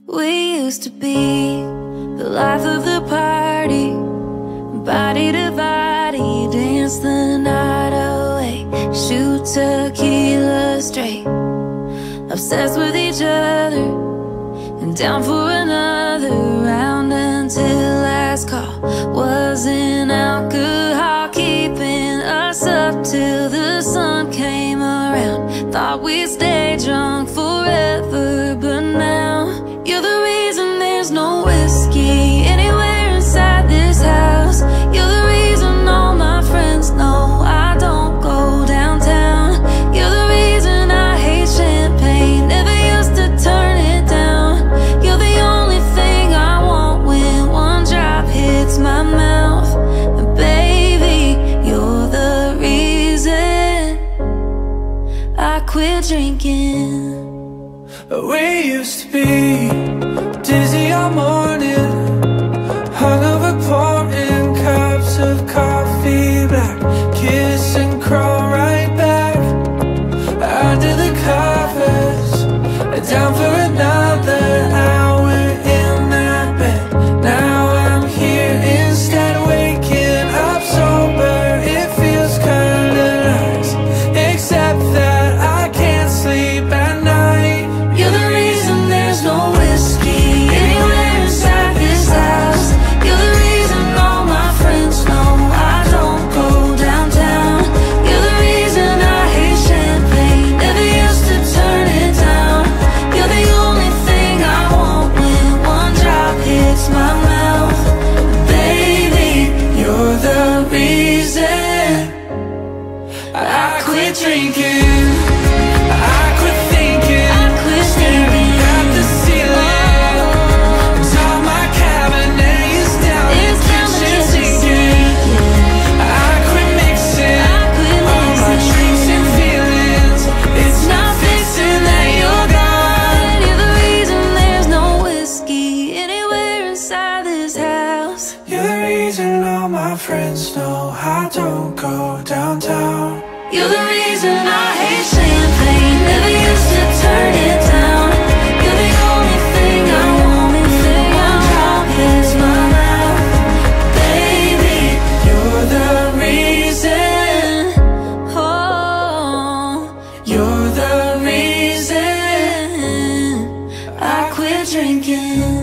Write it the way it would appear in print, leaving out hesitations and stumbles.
We used to be the life of the party, body to body, dance the night away, shoot tequila straight, obsessed with each other, and down for another round until last call. Wasn't alcohol keeping us up till the sun came around. Thought we'd stay drunk forever, but now you're the reason there's no whiskey anywhere inside this house. You're the reason all my friends know I don't go downtown. You're the reason I hate champagne, never used to turn it down. You're the only thing I want when one drop hits my mouth. And baby, you're the reason I quit drinking. We used to be dizzy all morning, hungover, pouring cups of coffee black, kiss and crawl right back under the covers, down for another hour in that bed. Now I'm here instead, waking up sober. It feels kinda nice, except that I can't sleep at night. You're the reason there's no whiskey anywhere inside this house. You're the reason all my friends know I don't go downtown. You're the reason I hate champagne, never used to turn it down. You're the only thing I want when one drop hits my mouth. Baby, you're the reason I quit drinking. I quit thinking, staring at the ceiling. Until my cabinet is down, the kitchen sinking. I quit mixing all my drinks and feelings. It's not fixing that you're gone. You're the reason there's no whiskey anywhere inside this house. You're the reason all my friends know I don't go downtown. You're the reason I hate champagne, never used to turn it down. You're the only thing I want when one drop hits my mouth. Baby, You're the reason, oh, you're the reason I quit drinking.